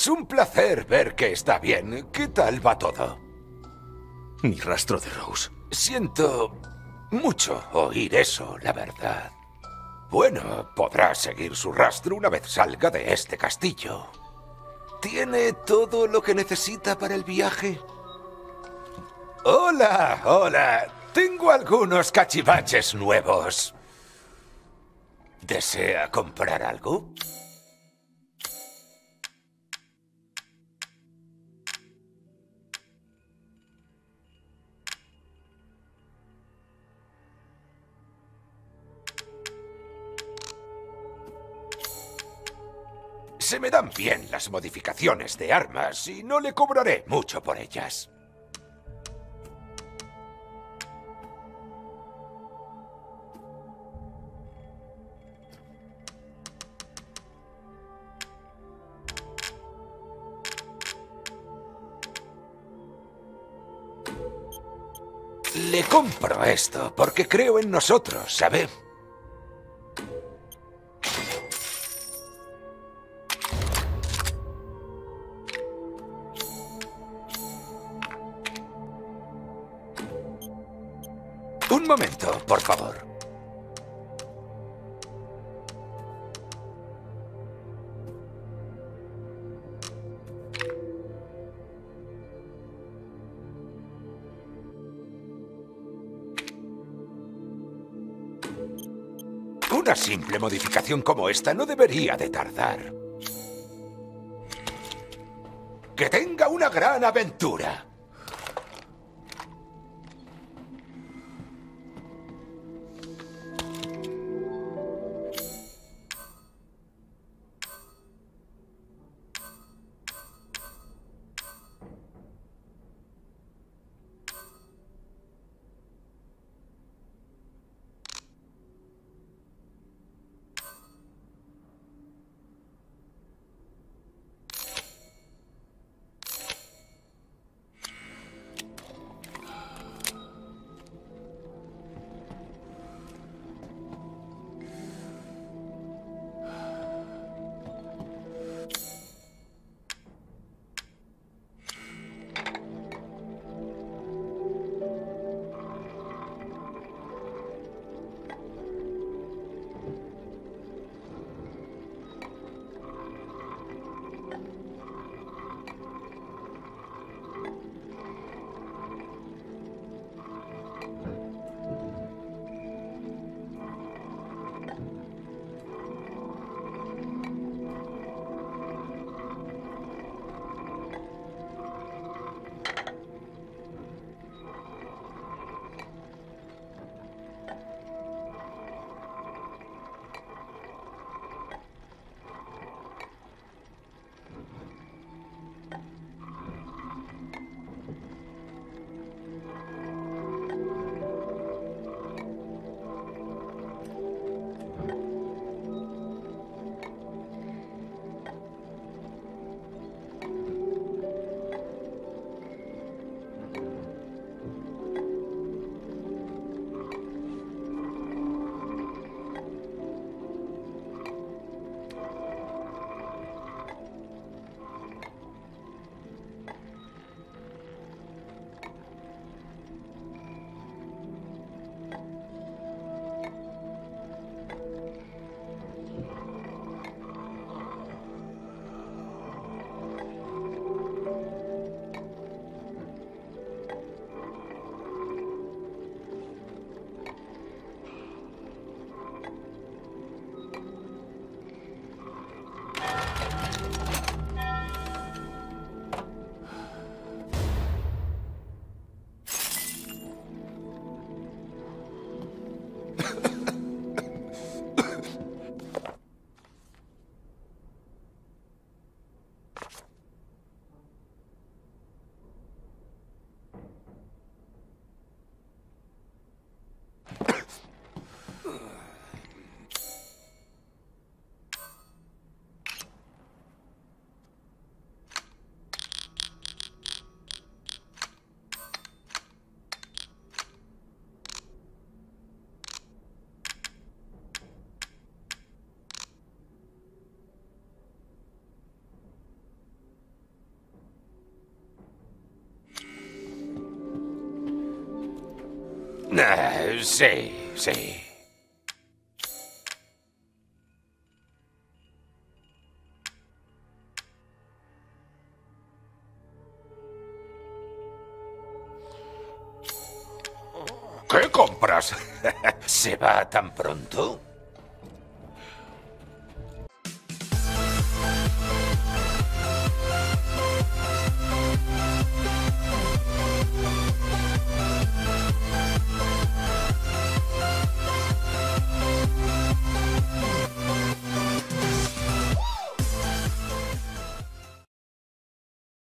Es un placer ver que está bien. ¿Qué tal va todo? Ni rastro de Rose. Siento mucho oír eso, la verdad. Bueno, podrá seguir su rastro una vez salga de este castillo. ¿Tiene todo lo que necesita para el viaje? Hola, hola. Tengo algunos cachivaches nuevos. ¿Desea comprar algo? Se me dan bien las modificaciones de armas y no le cobraré mucho por ellas. Le compro esto porque creo en nosotros, ¿sabe? Un momento, por favor. Una simple modificación como esta no debería de tardar. ¡Que tenga una gran aventura! Sí, sí. ¿Qué compras? ¿Se va tan pronto?